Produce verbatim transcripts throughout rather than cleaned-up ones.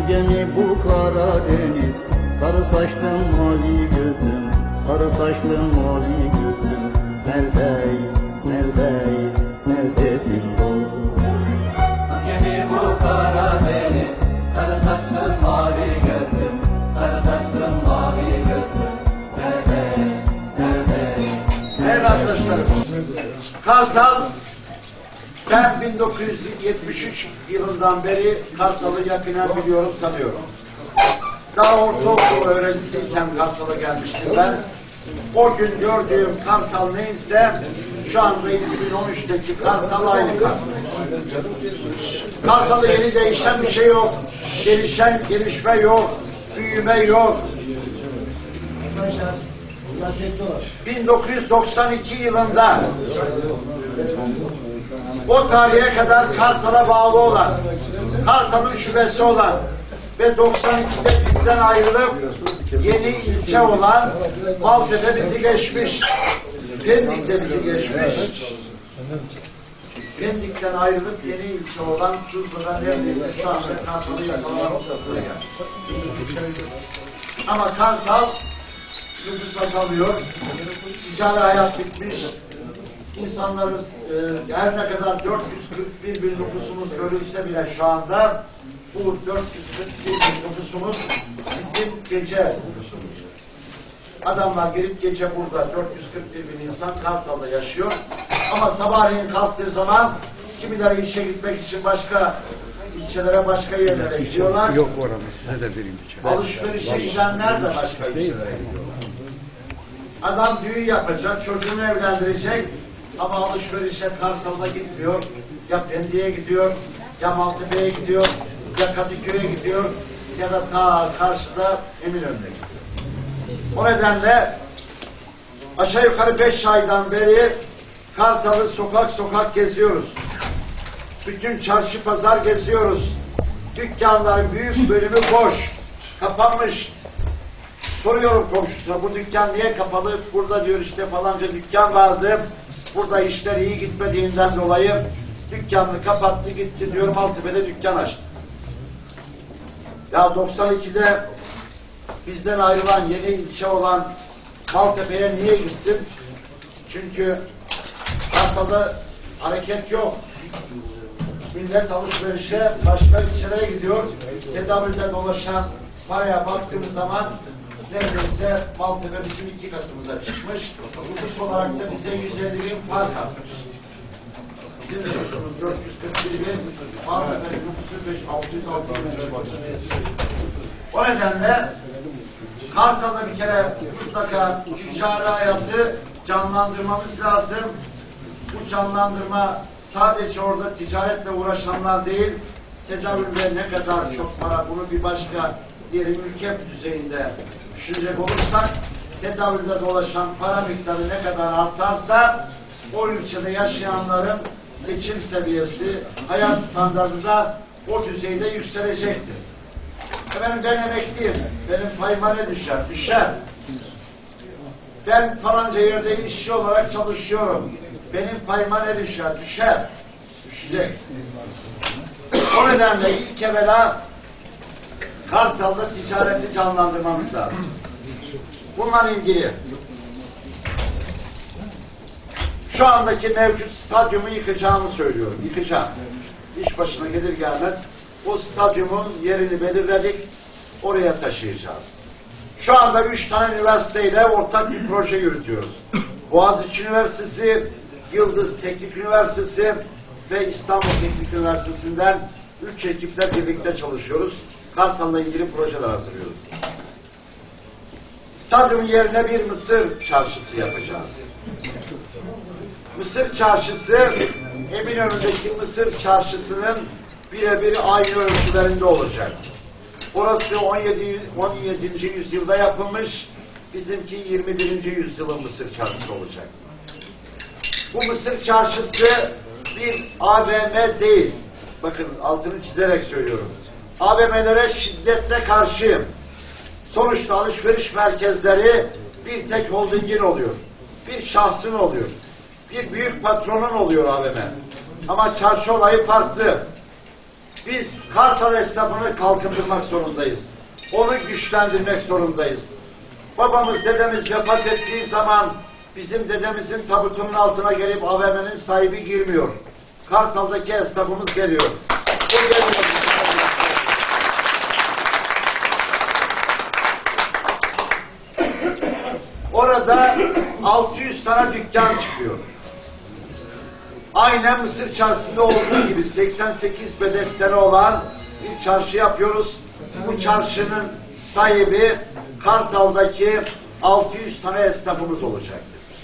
gemi bu Karadeniz, sarı saçlı mavi gözüm, sarı saçlı mavi gözüm, nerede, nerede, neredesin dost? Gemi bu Karadeniz, sarı saçlı mavi gözüm, sarı saçlı mavi gözüm, nerede, nerede? Değerli arkadaşlarım, Kartal, ben bin dokuz yüz yetmiş üç yılından beri Kartal'ı yakinen biliyorum, tanıyorum. Daha ortaokul öğrencisiyken Kartal'a gelmiştim ben. O gün gördüğüm Kartal neyse, şu anda iki bin on üçteki Kartal aynı Kartal. Kartal'da yeni değişen bir şey yok, gelişen, gelişme yok, büyüme yok. bin dokuz yüz doksan iki yılında o tarihe kadar Kartal'a bağlı olan, Kartal'ın şubesi olan ve doksan ikide bizden ayrılıp yeni ilçe olan Maltepe bizi geçmiş, Pendik'te bizi geçmiş. Pendik'ten ayrılıp yeni ilçe olan Tuzla'da neredeyse şu anda Kartal'ı yakalama noktasına geldi. Ama Kartal nüfus azalıyor, ticari hayat bitmiş, insanlarımız e, her ne kadar dört yüz kırk bir bin nüfusumuz görülse bile şu anda bu dört yüz kırk bir bin nüfusumuz bizim gece nüfusumuz. Adamlar gelip gece burada dört yüz kırk bir bin insan Kartal'da yaşıyor ama sabahleyin kalktığı zaman kimileri işe gitmek için başka ilçelere, başka yerlere gidiyorlar. Yok oranı, size de vereyim bir çay. Alışverişe gidenler de başka ilçelere gidiyorlar. Adam düğün yapacak, çocuğunu evlendirecek ama alışverişe Kartal'da gitmiyor. Ya Pendik'e gidiyor, ya Maltepe'ye gidiyor, ya Kadıköy'e gidiyor ya da ta karşıda Eminönü'ne gidiyor. O nedenle aşağı yukarı beş aydan beri Kartal'ı sokak sokak geziyoruz. Bütün çarşı pazar geziyoruz. Dükkanların büyük bölümü boş, kapanmış. Soruyorum komşusuna, bu dükkan niye kapalı? Burada diyor işte falanca dükkan vardı. Burada işler iyi gitmediğinden dolayı dükkanını kapattı gitti diyor, Maltepe'de dükkan açtı. Ya doksan ikide bizden ayrılan yeni ilçe olan Maltepe'ye niye gitsin? Çünkü Kartal'da hareket yok. Millet alışverişe başka ilçelere gidiyor. Tedavülde dolaşan paraya baktığımız zaman neredeyse Maltepe bizim iki katımıza çıkmış. Nüfus olarak da bize yüz elli bin fark atmış. Bizim nüfusunun dört yüz kırk bir bin, Maltepe'nin nüfusu altı yüz altı bin. O nedenle Kartal'da bir kere mutlaka ticari hayatı canlandırmamız lazım. Bu canlandırma sadece orada ticaretle uğraşanlar değil, tedavülde ne kadar çok para, bunu bir başka diyelim ülke düzeyinde düşünecek olursak, tedavülde dolaşan para miktarı ne kadar artarsa o ülkede yaşayanların geçim seviyesi, hayat standartı da o düzeyde yükselecektir. Efendim ben emekliyim, benim payıma ne düşer? Düşer. Ben falanca yerde işçi olarak çalışıyorum. Benim payıma ne düşer? Düşer. Düşecek. O nedenle ilk evvela Kartal'da ticareti canlandırmamız lazım. Bununla ilgili şu andaki mevcut stadyumu yıkacağımı söylüyorum. Yıkacağım. İş başına gelir gelmez o stadyumun yerini belirledik. Oraya taşıyacağız. Şu anda üç tane üniversiteyle ortak bir proje yürütüyoruz. Boğaziçi Üniversitesi, Yıldız Teknik Üniversitesi ve İstanbul Teknik Üniversitesi'nden üç ekiple birlikte çalışıyoruz. Kartal'la ilgili projeler hazırlıyoruz. Stadyum yerine bir Mısır çarşısı yapacağız. Mısır çarşısı, Eminönü'ndeki Mısır çarşısının birebir aynı ölçülerinde olacak. Orası on yedinci yüzyılda yapılmış, bizimki yirmi birinci yüzyılın Mısır çarşısı olacak. Bu Mısır çarşısı bir A V M değil. Bakın altını çizerek söylüyorum. A V M'lere şiddetle karşıyım. Sonuçta alışveriş merkezleri bir tek holdingin oluyor. Bir şahsın oluyor. Bir büyük patronun oluyor A V M. Ama çarşı olayı farklı. Biz Kartal esnafını kalkındırmak zorundayız. Onu güçlendirmek zorundayız. Babamız, dedemiz vefat ettiği zaman bizim dedemizin tabutunun altına gelip A V M'nin sahibi girmiyor. Kartal'daki esnafımız geliyor. O geliyor. Orada altı yüz tane dükkan çıkıyor. Aynen Mısır Çarşısı'nda olduğu gibi seksen sekiz bedestenli olan bir çarşı yapıyoruz. Bu çarşının sahibi Kartal'daki altı yüz tane esnafımız olacaktır.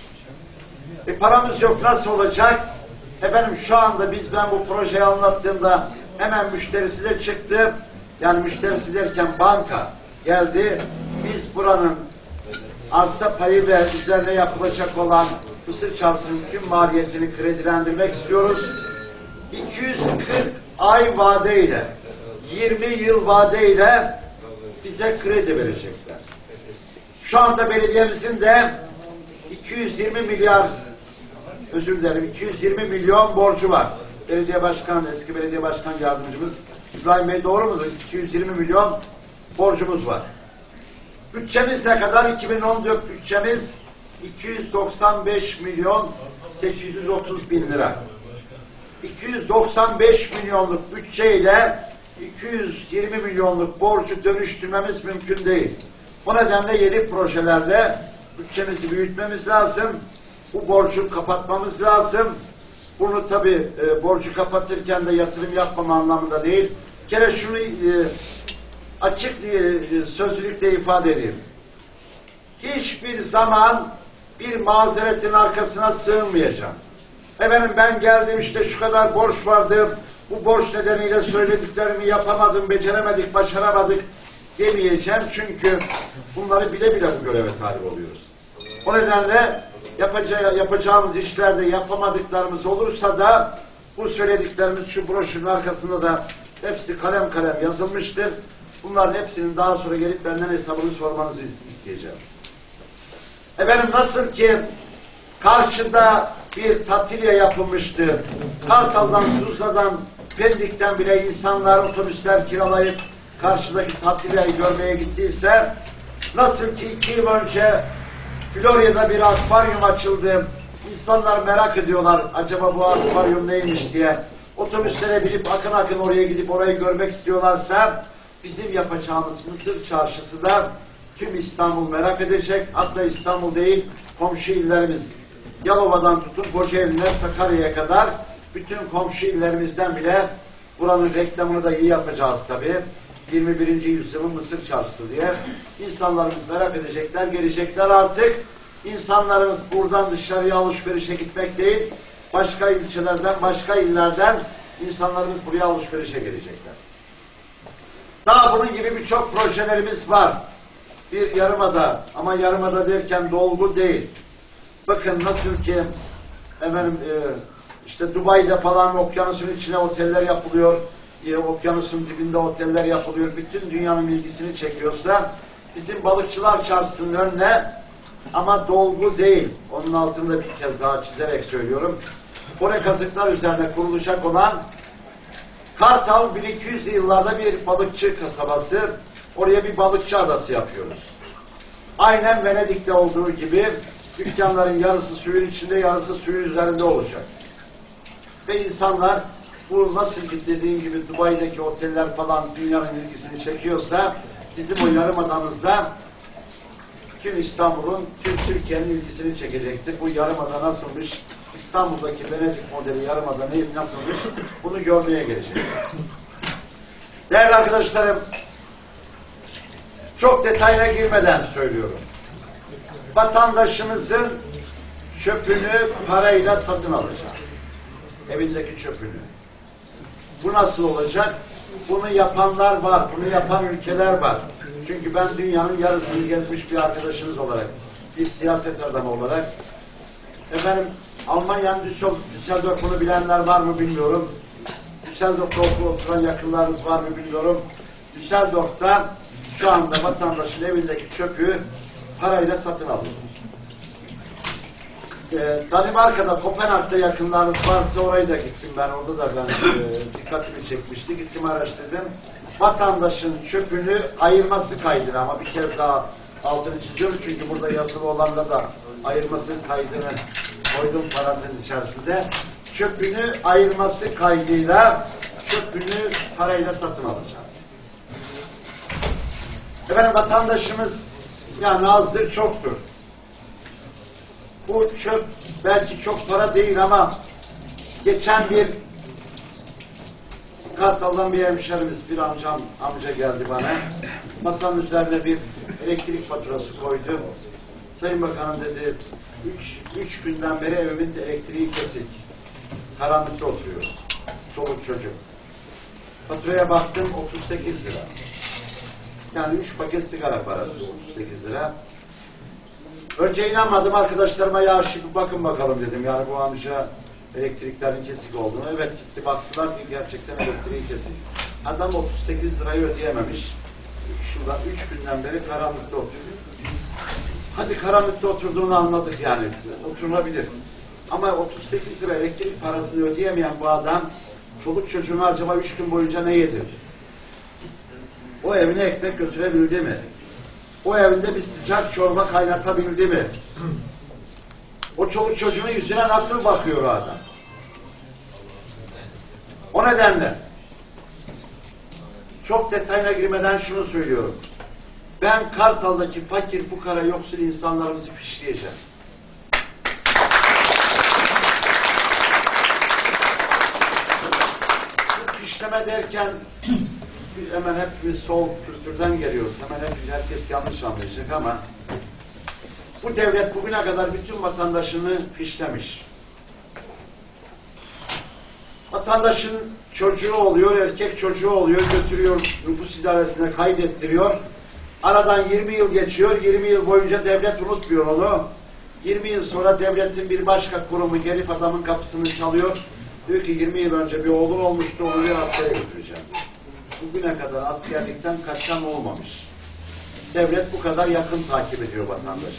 E paramız yok, nasıl olacak? Efendim şu anda biz ben bu projeyi anlattığımda hemen müşterisi de çıktı. Yani müşterisi derken banka geldi. Biz buranın arsa payı ve üzerine yapılacak olan Mısır Çarşısı'nın tüm maliyetini kredilendirmek istiyoruz. iki yüz kırk ay vadeyle, yirmi yıl vadeyle bize kredi verecekler. Şu anda belediyemizin de iki yüz yirmi milyar, özür dilerim, iki yüz yirmi milyon borcu var. Belediye Başkanı, eski Belediye Başkan Yardımcımız İbrahim Bey, doğru mudur? iki yüz yirmi milyon borcumuz var. Bütçemiz ne kadar? iki bin on dört bütçemiz iki yüz doksan beş milyon sekiz yüz otuz bin lira. iki yüz doksan beş milyonluk bütçeyle iki yüz yirmi milyonluk borcu dönüştürmemiz mümkün değil. O nedenle yeni projelerle bütçemizi büyütmemiz lazım. Bu borcu kapatmamız lazım. Bunu tabi e, borcu kapatırken de yatırım yapmam anlamında değil. Bir kere şunu e, açık e, sözlükte ifade edeyim. Hiçbir zaman bir mazeretin arkasına sığınmayacağım. Efendim ben geldim, işte şu kadar borç vardı, bu borç nedeniyle söylediklerimi yapamadım, beceremedik, başaramadık demeyeceğim. Çünkü bunları bile bile bu göreve talip oluyoruz. O nedenle yapacağı, yapacağımız işlerde yapamadıklarımız olursa da bu söylediklerimiz şu broşürün arkasında da hepsi kalem kalem yazılmıştır. Bunların hepsinin daha sonra gelip benden hesabını sormanızı isteyeceğim. Efendim nasıl ki karşıda bir tatilya yapılmıştı. Kartal'dan, Tuzla'dan, Pendik'ten bile insanlar otobüsler kiralayıp karşıdaki tatilyayı görmeye gittiyse, nasıl ki iki yıl önce Florya'da bir akvaryum açıldı. İnsanlar merak ediyorlar, acaba bu akvaryum neymiş diye. Otobüslere binip akın akın oraya gidip orayı görmek istiyorlarsa, bizim yapacağımız Mısır Çarşısı da tüm İstanbul merak edecek. Hatta İstanbul değil, komşu illerimiz Yalova'dan tutun Kocaeli'ne, Sakarya'ya kadar bütün komşu illerimizden bile buranın reklamını da iyi yapacağız tabii. yirmi birinci yüzyılın Mısır Çarşısı diye. İnsanlarımız merak edecekler, gelecekler artık. İnsanlarımız buradan dışarıya alışverişe gitmek değil, başka ilçelerden, başka illerden insanlarımız buraya alışverişe gelecekler. Daha bunun gibi birçok projelerimiz var. Bir yarımada, ama yarımada derken dolgu değil. Bakın nasıl ki efendim e, işte Dubai'de falan okyanusun içine oteller yapılıyor, e, okyanusun dibinde oteller yapılıyor, bütün dünyanın ilgisini çekiyorsa bizim Balıkçılar Çarşısı'nın önüne, ama dolgu değil, onun altında bir kez daha çizerek söylüyorum, kore kazıklar üzerine kurulacak olan Kartal bin iki yüz yıllarda bir balıkçı kasabası, oraya bir balıkçı adası yapıyoruz. Aynen Venedik'te olduğu gibi dükkanların yarısı suyun içinde, yarısı suyun üzerinde olacak. Ve insanlar bu nasıl ki dediğim gibi Dubai'deki oteller falan dünyanın ilgisini çekiyorsa, bizim o yarımadamızda tüm İstanbul'un, tüm Türkiye'nin ilgisini çekecektir. Bu yarımada nasılmış, İstanbul'daki Venedik modeli yarımada ne nasılmış, bunu görmeye gelecektir. Değerli arkadaşlarım, çok detayına girmeden söylüyorum. Vatandaşımızın çöpünü parayla satın alacağız. Evindeki çöpünü. Bu nasıl olacak? Bunu yapanlar var, bunu yapan ülkeler var. Çünkü ben dünyanın yarısını gezmiş bir arkadaşınız olarak, bir siyaset adamı olarak, efendim Almanya'nın Düsseldorf'unu bilenler var mı bilmiyorum. Düsseldorf'ta oturan yakınlarınız var mı bilmiyorum. Düsseldorf'ta şu anda vatandaşın evindeki çöpü parayla satın alıyor. e, Danimarka'da, Kopenhag'da yakınlarınız varsa oraya da gittim ben. Orada da ben e, dikkatimi çekmişti. Gittim araştırdım. Vatandaşın çöpünü ayırması kaydını, ama bir kez daha altını çiziyorum çünkü burada yazılı olanda da ayırması kaydını koydum parantez içerisinde. Çöpünü ayırması kaydıyla çöpünü parayla satın alacağız. Efendim, vatandaşımız yani azdır çoktur. Bu çöp belki çok para değil ama geçen bir Kartal'dan bir hemşerimiz, bir amcam, amca geldi bana. Masanın üzerine bir elektrik faturası koydu. Sayın Bakanım dedi, üç, üç günden beri evimin elektriği kesik. Karanlıkta oturuyor. Çoluk çocuk. Faturaya baktım otuz sekiz lira. Yani üç paket sigara parası otuz sekiz lira. Önce inanmadım, arkadaşlarıma ya şimdi bakın bakalım dedim. Yani bu amca elektriklerin kesik olduğunu. Evet, gitti baktılar ki gerçekten elektriği kesik. Adam otuz sekiz lirayı ödeyememiş. Şuradan üç günden beri karanlıkta oturuyor. Hadi karanlıkta oturduğunu anladık yani. Oturulabilir. Ama otuz sekiz lira elektrik parasını ödeyemeyen bu adam çoluk çocuğunu acaba üç gün boyunca ne yedi? O evine ekmek götürebildi mi? O evinde bir sıcak çorba kaynatabildi mi? O çoluk çocuğunun yüzüne nasıl bakıyor o adam? O nedenle çok detayına girmeden şunu söylüyorum. Ben Kartal'daki fakir, fukara, yoksul insanlarımızı fişleyeceğim. Fişleme derken hemen hepimiz sol kültürden geliyoruz. Hemen hep herkes yanlış anlayacak ama bu devlet bugüne kadar bütün vatandaşını fişlemiş. Vatandaşın çocuğu oluyor, erkek çocuğu oluyor, götürüyor, nüfus idaresine kaydettiriyor. Aradan yirmi yıl geçiyor, yirmi yıl boyunca devlet unutmuyor onu. yirmi yıl sonra devletin bir başka kurumu gelip adamın kapısını çalıyor. Diyor ki yirmi yıl önce bir oğlun olmuştu, onu bir askere götüreceğim. Bugüne kadar askerlikten kaçan olmamış. Devlet bu kadar yakın takip ediyor vatandaşı.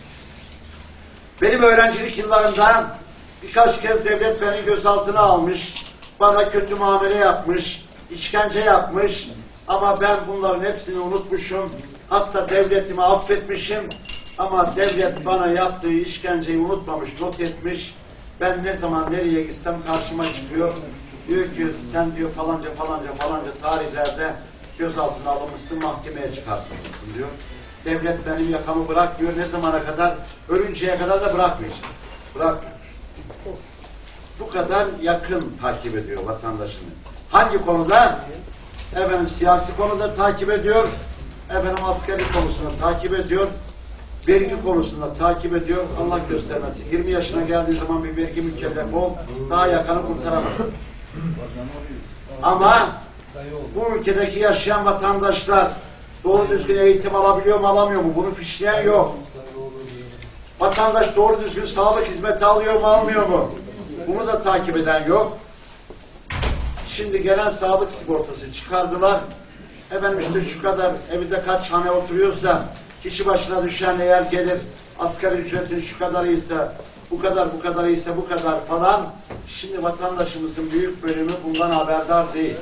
Benim öğrencilik yıllarımda birkaç kez devlet beni gözaltına almış, bana kötü muamele yapmış, işkence yapmış ama ben bunların hepsini unutmuşum. Hatta devletimi affetmişim ama devlet bana yaptığı işkenceyi unutmamış, not etmiş. Ben ne zaman nereye gitsem karşıma çıkıyor. Diyor ki sen diyor falanca falanca falanca tarihlerde gözaltına alınmışsın, mahkemeye çıkartılmışsın diyor. Devlet benim yakamı bırak diyor. Ne zamana kadar? Ölünceye kadar da bırakmayacak. Bırakmıyor. Bu kadar yakın takip ediyor vatandaşını. Hangi konuda? Efendim siyasi konuda takip ediyor. Efendim askeri konusunda takip ediyor. Vergi konusunda takip ediyor. Allah göstermesin. yirmi yaşına geldiği zaman bir vergi mükellef ol. Daha yakanı kurtaramazsın. Ama bu ülkedeki yaşayan vatandaşlar doğru düzgün eğitim alabiliyor mu, alamıyor mu? Bunu fişleyen yok. Vatandaş doğru düzgün sağlık hizmeti alıyor mu, almıyor mu? Bunu da takip eden yok. Şimdi gelen sağlık sigortası çıkardılar. Efendim işte şu kadar evinde kaç hane oturuyorsa kişi başına düşen eğer gelir asgari ücretin şu kadarıysa bu kadar bu kadarıysa bu kadar falan. Şimdi vatandaşımızın büyük bölümü bundan haberdar değil.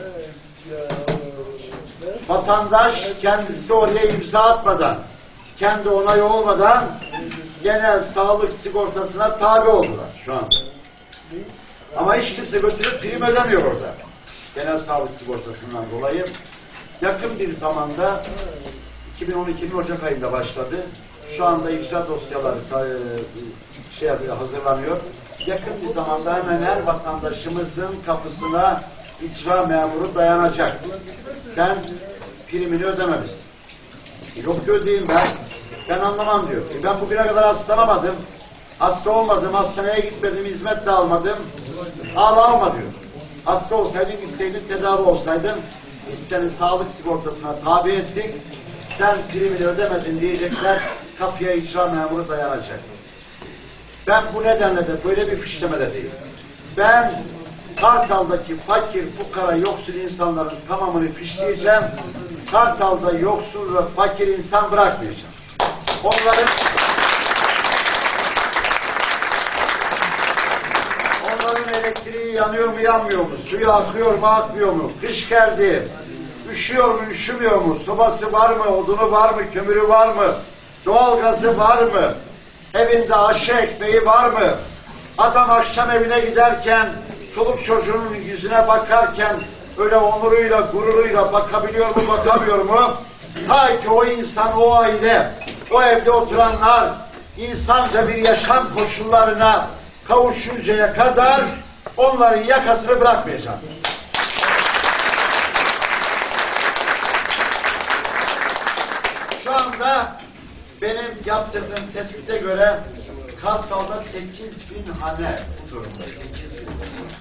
Vatandaş kendisi oraya imza atmadan, kendi onayı olmadan genel sağlık sigortasına tabi oldular şu anda. Ama hiç kimse götürüp prim ödemiyor orada. Genel sağlık sigortasından dolayı. Yakın bir zamanda iki bin on ikinin Ocak ayında başladı. Şu anda icra dosyaları şey hazırlanıyor. Yakın bir zamanda hemen her vatandaşımızın kapısına icra memuru dayanacak. Sen primini ödememişsin. Yok ki ödeyeyim ben. Ben anlamam diyor. E ben bugüne kadar hastalanamadım. Hasta olmadım, hastaneye gitmedim, hizmet de almadım. Al alma diyor. Hasta olsaydın, isteydin, tedavi olsaydın, biz seni sağlık sigortasına tabi ettik. Sen primini ödemedin diyecekler, kapıya icra memuru dayanacak. Ben bu nedenle de böyle bir fişlemede değilim. Ben Kartal'daki fakir, fukara, yoksul insanların tamamını fişleyeceğim. Kartal'da yoksul ve fakir insan bırakmayacağım. Onların Evin elektriği yanıyor mu yanmıyor mu? Suyu akıyor mu akmıyor mu? Kış geldi. Üşüyor mu üşümüyor mu? Sobası var mı? Odunu var mı? Kömürü var mı? Doğalgazı var mı? Evinde aşı ekmeği var mı? Adam akşam evine giderken çoluk çocuğunun yüzüne bakarken öyle onuruyla, gururuyla bakabiliyor mu, bakamıyor mu? Ta ki o insan, o aile, o evde oturanlar insanca bir yaşam koşullarına kavuşuncaya kadar onların yakasını bırakmayacak. Şu anda benim yaptırdığım tespite göre Kartal'da sekiz bin hane bu durumda. sekiz bin.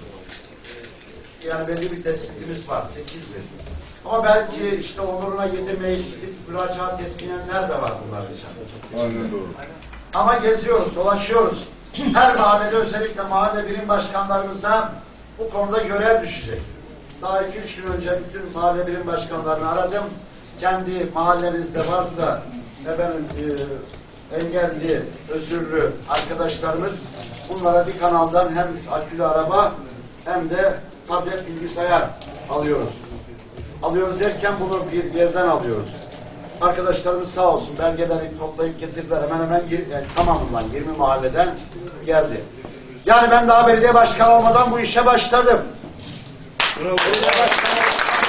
Yani belli bir tespitimiz var. sekiz bin. Ama belki işte onuruna yedirmeyip müracaat etmeyenler de var bunlar için. Aynen doğru. Ama geziyoruz, dolaşıyoruz. Her mahallede özellikle mahalle birim başkanlarımıza bu konuda görev düşecek. Daha iki üç gün önce bütün mahalle birim başkanlarını aradım. Kendi mahallenizde varsa efendim e, engelli, özürlü arkadaşlarımız bunlara bir kanaldan hem akülü araba hem de tablet bilgisayar alıyoruz. Alıyoruz derken bunu bir yerden alıyoruz. Arkadaşlarımız sağ olsun belgeleri toplayıp getirdiler. Hemen hemen yani tamamından yirmi mahalleden geldi. Yani ben daha belediye başkanı olmadan bu işe başladım. Bravo. Belediye başkanı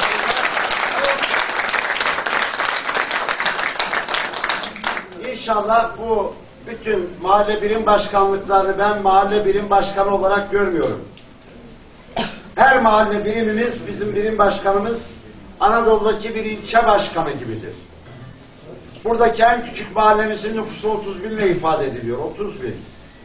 İnşallah bu bütün mahalle birim başkanlıklarını ben mahalle birim başkanı olarak görmüyorum. Her mahalle birimimiz, bizim birim başkanımız Anadolu'daki bir ilçe başkanı gibidir. Buradaki en küçük mahallemizin nüfusu otuz binle ifade ediliyor. otuz bin.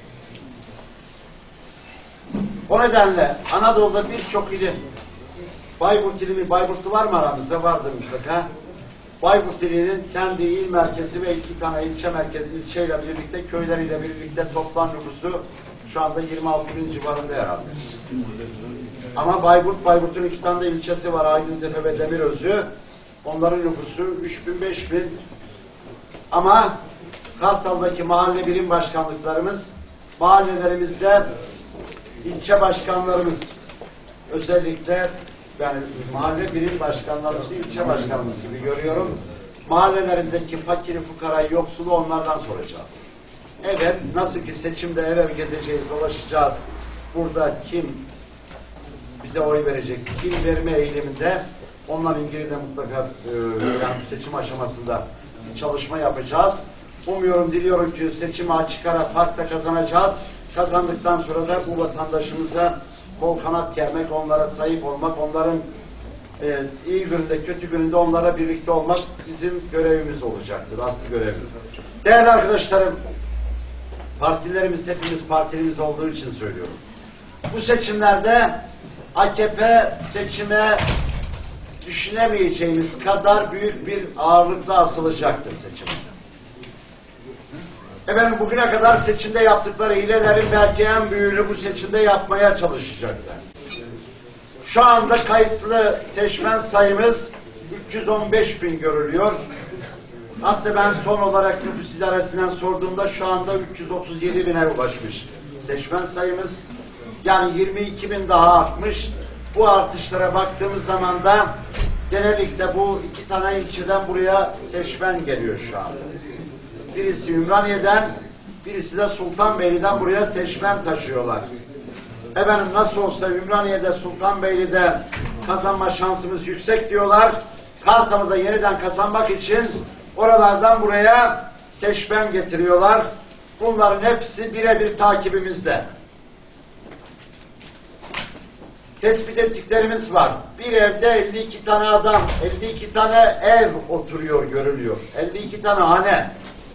O nedenle Anadolu'da birçok ilin Bayburt ilimi, Bayburtlu var mı aramızda? Vardır mutlaka. Bayburt ilinin kendi il merkezi ve iki tane ilçe merkezi, ilçeyle birlikte, köyleriyle birlikte toplam nüfusu şu anda yirmi altı bin civarında herhalde. Ama Bayburt, Bayburt'un iki tane de ilçesi var. Aydıntepe ve Demirözü. Onların nüfusu üç bin, beş bin. Ama Kartal'daki mahalle birim başkanlıklarımız, mahallelerimizde ilçe başkanlarımız, özellikle yani mahalle birim başkanlarımızı ilçe başkanımız gibi görüyorum. Mahallelerindeki fakiri, fukarayı, yoksulu onlardan soracağız. Evet, nasıl ki seçimde ev ev gezeceğiz, dolaşacağız. Burada kim bize oy verecek, kim verme eğiliminde onunla ilgili de mutlaka e, yani seçim aşamasında çalışma yapacağız. Umuyorum, diliyorum ki seçimi açık ara farkla kazanacağız. Kazandıktan sonra da bu vatandaşımıza kol kanat germek, onlara sahip olmak, onların e, iyi gününde, kötü gününde onlara birlikte olmak bizim görevimiz olacaktır, aslı görevimiz. Değerli arkadaşlarım, partilerimiz hepimiz partilimiz olduğu için söylüyorum. Bu seçimlerde A K P seçime düşünemeyeceğimiz kadar büyük bir ağırlıkla asılacaktır seçim. Efendim bugüne kadar seçimde yaptıkları hilelerin belki en büyüğünü bu seçimde yapmaya çalışacaklar. Şu anda kayıtlı seçmen sayımız üç yüz on beş bin görülüyor. Hatta ben son olarak nüfus idaresinden sorduğumda şu anda üç yüz otuz yedi bine ulaşmış seçmen sayımız. Yani yirmi iki bin daha artmış. Bu artışlara baktığımız zaman da genellikle bu iki tane ilçeden buraya seçmen geliyor şu anda. Birisi Ümraniye'den, birisi de Sultanbeyli'den buraya seçmen taşıyorlar. Efendim nasıl olsa Ümraniye'de, Sultanbeyli'de kazanma şansımız yüksek diyorlar. Kartal'ı da yeniden kazanmak için oralardan buraya seçmen getiriyorlar. Bunların hepsi birebir takibimizde. Tespit ettiklerimiz var. Bir evde elli iki tane adam, elli iki tane ev oturuyor, görülüyor. elli iki tane hane.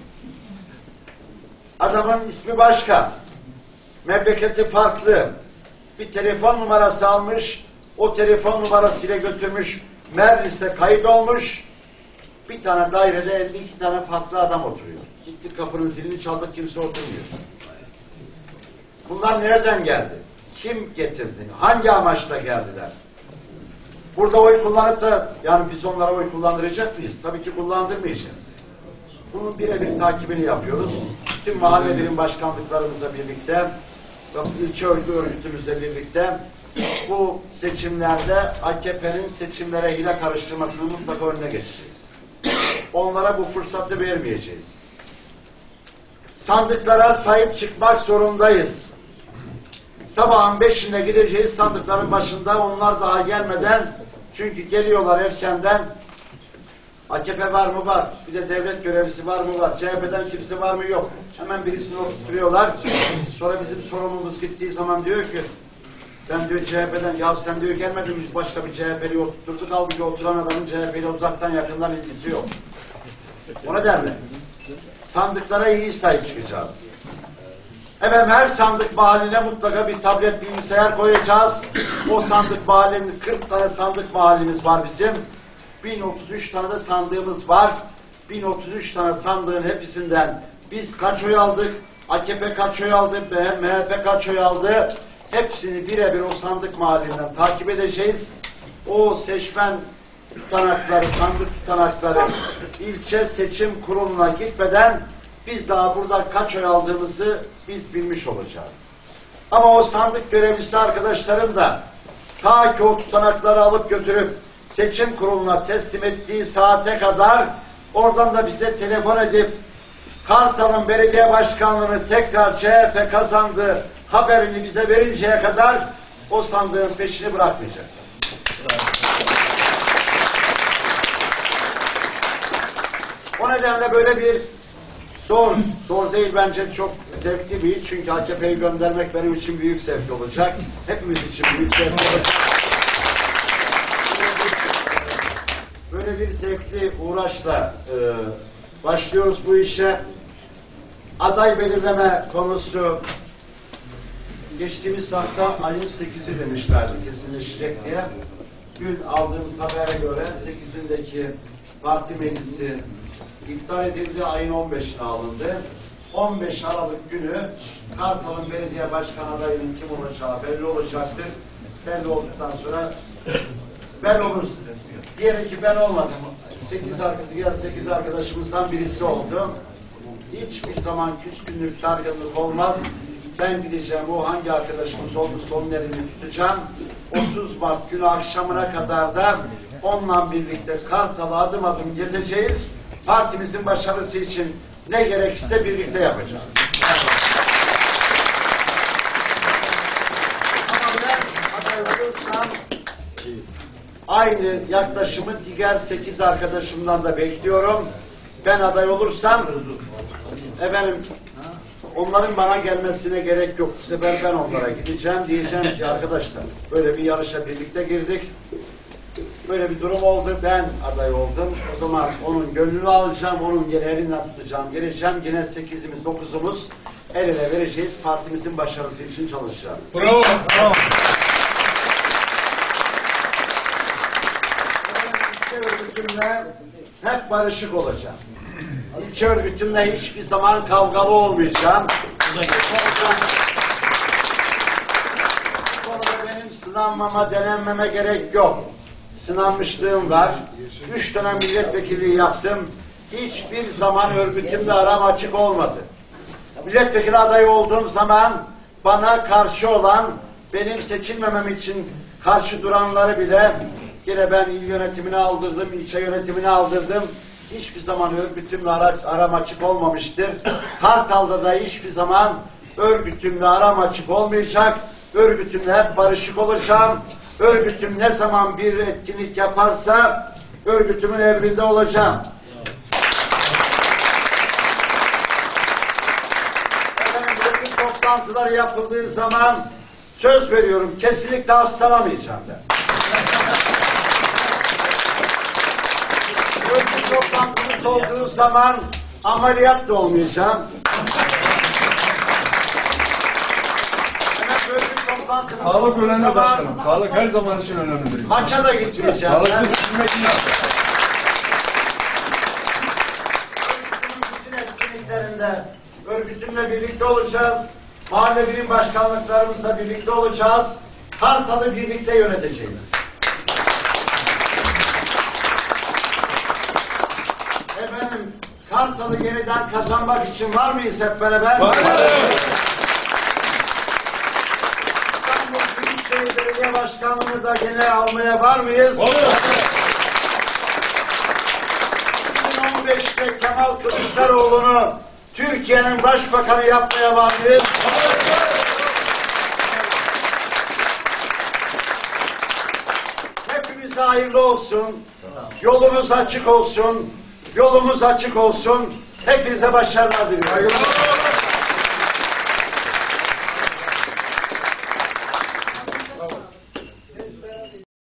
Adamın ismi başka. Memleketi farklı. Bir telefon numarası almış, o telefon numarasıyla götürmüş, Merlis'te kayıt olmuş. Bir tane dairede elli iki tane farklı adam oturuyor. Gittik kapının zilini çaldık, kimse oturmuyor. Bunlar nereden geldi? Kim getirdi? Hangi amaçla geldiler? Burada oy kullanıp da yani biz onlara oy kullandıracak mıyız? Tabii ki kullandırmayacağız. Bunun birebir takibini yapıyoruz. Tüm mahalle birim başkanlıklarımızla birlikte ilçe örgütümüzle birlikte bu seçimlerde A K P'nin seçimlere hile karıştırmasını mutlaka önüne geçeceğiz. Onlara bu fırsatı vermeyeceğiz. Sandıklara sahip çıkmak zorundayız. Sabahın beşinde gideceğiz sandıkların başında, onlar daha gelmeden, çünkü geliyorlar erkenden. A K P var mı? Var. Bir de devlet görevlisi var mı? Var. C H P'den kimse var mı? Yok. Hemen birisini oturtuyorlar. Sonra bizim sorumlumuz gittiği zaman diyor ki, ben diyor C H P'den, ya sen diyor gelmedin, biz başka bir C H P'li oturtturduk, halbuki oturan adamın C H P'li uzaktan yakından ilgisi yok. O nedenle sandıklara iyi sahip çıkacağız. Efendim her sandık mahalline mutlaka bir tablet bilgisayar koyacağız. O sandık mahallinin kırk tane sandık mahallimiz var bizim. bin otuz üç tane de sandığımız var. bin otuz üç tane sandığın hepsinden biz kaç oy aldık? A K P kaç oy aldı? M H P kaç oy aldı? Hepsini birebir o sandık mahallinden takip edeceğiz. O seçmen tutanakları, sandık tutanakları ilçe seçim kuruluna gitmeden biz daha burada kaç oy aldığımızı biz bilmiş olacağız. Ama o sandık görevlisi arkadaşlarım da ta ki o tutanakları alıp götürüp seçim kuruluna teslim ettiği saate kadar oradan da bize telefon edip Kartal'ın belediye başkanlığını tekrar C H P kazandı haberini bize verinceye kadar o sandığın peşini bırakmayacak. O nedenle böyle bir zor, zor değil bence, çok zevkli bir iş. Çünkü A K P'yi göndermek benim için büyük zevk olacak. Hepimiz için büyük zevk olacak. Böyle bir zevkli uğraşla e, başlıyoruz bu işe. Aday belirleme konusu geçtiğimiz hafta ayın sekizi demişlerdi kesinleşecek diye. Dün aldığımız habere göre sekizindeki parti meclisi iptal edildi, ayın on beşine alındı. on beş Aralık günü Kartal'ın belediye başkan adayının kim olacağı belli olacaktır. Belli olduktan sonra ben olursun. Diyelim ki ben olmadım. sekiz arkadaş, diğer sekiz arkadaşımızdan birisi oldu. Hiçbir zaman küskünlük, dargınlık olmaz. Ben gideceğim, o hangi arkadaşımız oldu son elini tutacağım. otuz Mart günü akşamına kadar da onunla birlikte Kartal'ı adım adım gezeceğiz. Partimizin başarısı için ne gerekirse birlikte yapacağız. Ama ben aday olursam aynı yaklaşımı diğer sekiz arkadaşımdan da bekliyorum. Ben aday olursam efendim onların bana gelmesine gerek yok. Bu sefer ben onlara gideceğim. Diyeceğim ki arkadaşlar böyle bir yarışa birlikte girdik. Böyle bir durum oldu. Ben aday oldum. O zaman onun gönlünü alacağım. Onun yine elinden tutacağım. Geleceğim. Yine sekizimiz, dokuzumuz el ele vereceğiz. Partimizin başarısı için çalışacağız. Bravo. Bravo. İlçe örgütümle hep barışık olacağım. İlçe örgütümle hiçbir zaman kavgalı olmayacağım. Bu konuda benim sınanmama, denenmeme gerek yok. Sınanmışlığım var. Üç dönem milletvekilliği yaptım. Hiçbir zaman örgütümle aram açık olmadı. Milletvekili adayı olduğum zaman bana karşı olan, benim seçilmemem için karşı duranları bile yine ben il yönetimine aldırdım, ilçe yönetimine aldırdım. Hiçbir zaman örgütümle aram açık olmamıştır. Kartal'da da hiçbir zaman örgütümle aram açık olmayacak. Örgütümle hep barışık olacağım. Örgütüm ne zaman bir etkinlik yaparsa örgütümün emrinde olacağım. Efendim, örgüt toplantıları yapıldığı zaman söz veriyorum, kesinlikle hastalamayacağım ben. Örgüt toplantımız olduğu zaman ameliyat da olmayacağım. Sağlık önemli başkanım. Sağlık her zaman için önemlidir. Maça da gitmeyeceğim. Sağlıklı düşünmek iyi. Bütün etkinliklerinde örgütümle birlikte olacağız. Mahalle birim başkanlıklarımızla birlikte olacağız. Kartal'ı birlikte yöneteceğiz. Efendim, Kartal'ı yeniden kazanmak için var mıyız hep beraber? Var. belediye başkanlığını da gene almaya var mıyız? Olur. iki bin on beşte Kemal Kılıçdaroğlu'nu Türkiye'nin başbakanı yapmaya var mıyız? Hepimize hayırlı olsun. Yolunuz açık olsun. Yolumuz açık olsun. Hepinize başarılar diliyorum.